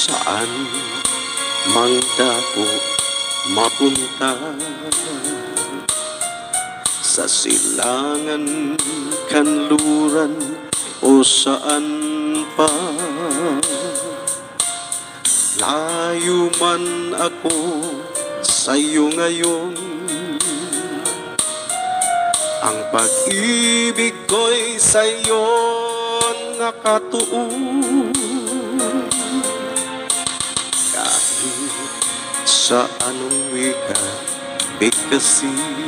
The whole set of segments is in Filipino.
Saan mang dako mapunta, sa silangan, kanluran o saan pa. Layo man ako sa'yo ngayon, ang pag-ibig ko'y sa'yo nakatuon. Kahit sa anong wika, bigkasin,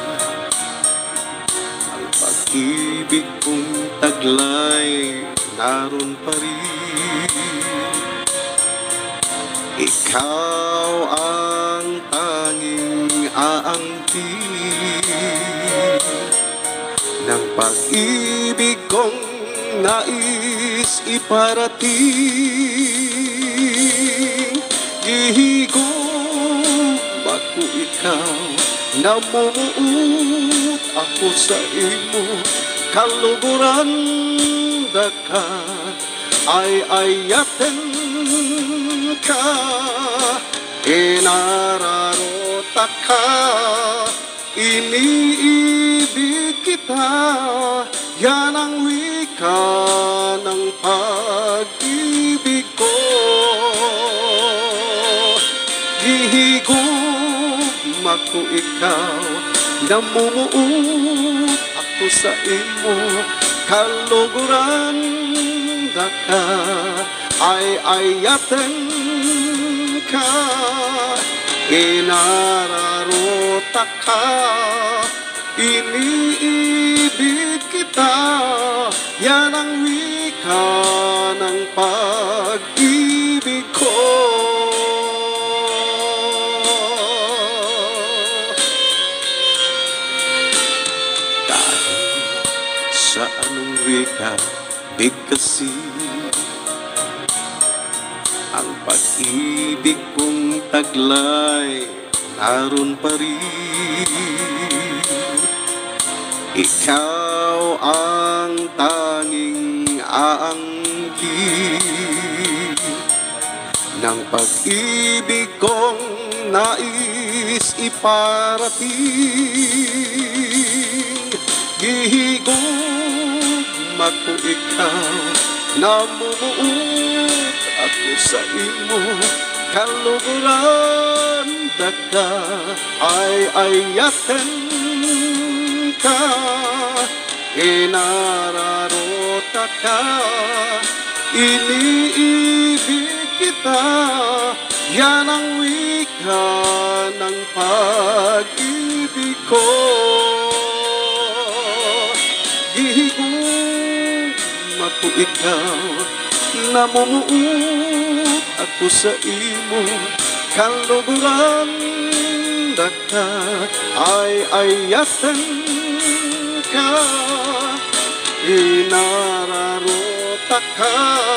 ang pag-ibig kong taglay naroon pa rin. Ikaw ang tanging aangkin ng pag-ibig kong nais iparating. Gihigom ako ikaw, namumuot ako sa imo, kaluguran daka ay ayaten ka, inararota ka, iniibig kita, yan ang wika ng pag-ibig ko. Gihigom ako ikaw, namumuot ako sa imo, kaluguran daka ay ayaten ka, inararota ka, iniibig kita, yan ang wika ng pag-ibig ko. Kahit sa anong wika, bigkasin, ang pag-ibig kong taglay naroon pa rin. Ikaw ang tanging aangkin ng pag-ibig kong nais iparating. Gihigom ako ikaw, namumuot ako sa imo, kaluguran daka ay ayaten ka, inararota ka, iniibig kita, yan ang wika ng pag-ibig ko. Gihigom ako ikaw, namumuot ako sa imo, kaluguran daka ay ayaten ka, inararota ka,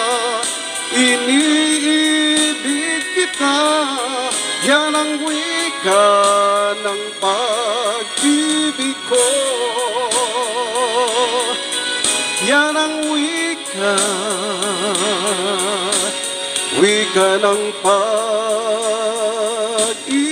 iniibig kita, yan ang wika ng pag-ibig ko. Yan ang wika ng pag-ibig.